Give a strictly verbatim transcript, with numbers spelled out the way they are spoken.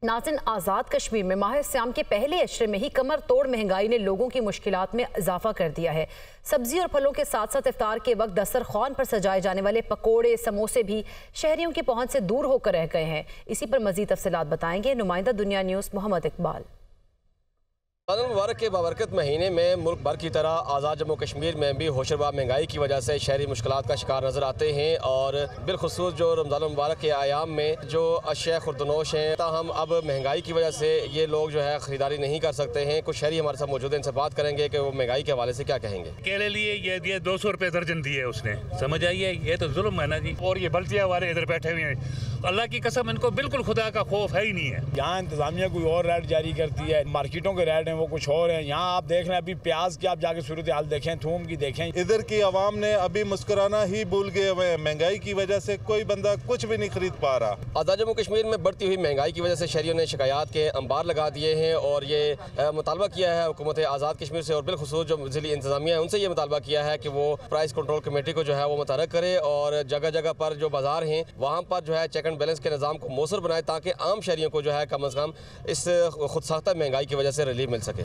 नाज़रीन, आज़ाद कश्मीर में माह सियाम के पहले अशरे में ही कमर तोड़ महंगाई ने लोगों की मुश्किलात में इजाफा कर दिया है। सब्जी और फलों के साथ साथ इफ्तार के वक्त दस्तरखान पर सजाए जाने वाले पकोड़े समोसे भी शहरियों की पहुंच से दूर होकर रह गए हैं। इसी पर मजीद तफसीलात बताएंगे नुमाइंदा दुनिया न्यूज़ मोहम्मद इकबाल। रमज़ान मुबारक के बाबरकत महीने में मुल्क भर की तरह आज़ाद जम्मू कश्मीर में भी होशरबा महंगाई की वजह से शहरी मुश्किलात का शिकार नज़र आते हैं और बिलखुसूस जो रमज़ान मुबारक के आयाम में जो अशिया खुर्दनोश हैं, ताहम अब महंगाई की वजह से ये लोग जो है ख़रीदारी नहीं कर सकते हैं। कुछ शहरी हमारे साथ मौजूद हैं, इनसे बात करेंगे कि वो महंगाई के हवाले से क्या कहेंगे। केले लिए ये दिए दो सौ रुपये दर्जन दिए उसने, समझ आइए, ये तो जुल्म है ना जी। और ये बल्तिया वाले इधर बैठे हुए हैं, अल्लाह की कसम इनको बिल्कुल खुदा का खौफ है ही नहीं है। यहाँ इंतजामिया कोई और रेट जारी करती है, मार्केटों के रेट हैं वो कुछ और हैं। यहाँ आप देख रहे हैं, अभी प्याज की आप जाके सूरत हाल देखें, थूम की देखें। इधर की आवाम ने अभी मुस्कुराना ही भूल गए हुए हैं। महंगाई की वजह से कोई बंदा कुछ भी नहीं खरीद पा रहा। आज़ाद जम्मू कश्मीर में बढ़ती हुई महंगाई की वजह से शहरियों ने शिकायत के अंबार लगा दिए हैं और ये मुतालबा किया है हुकूमत आज़ाद कश्मीर से और बिलखुसूस जो ज़िली इंतजामिया है उनसे ये मुतालबा किया है कि वो प्राइस कंट्रोल कमेटी को जो है वो मुतहर्रिक करे और जगह जगह पर जो बाजार हैं वहाँ पर जो है चेक एंड बैलेंस के निज़ाम को मौसर बनाए ताकि आम शहरियों को जो है कम अज़ कम इस खुद साख्ता महंगाई की वजह से रिलीफ मिल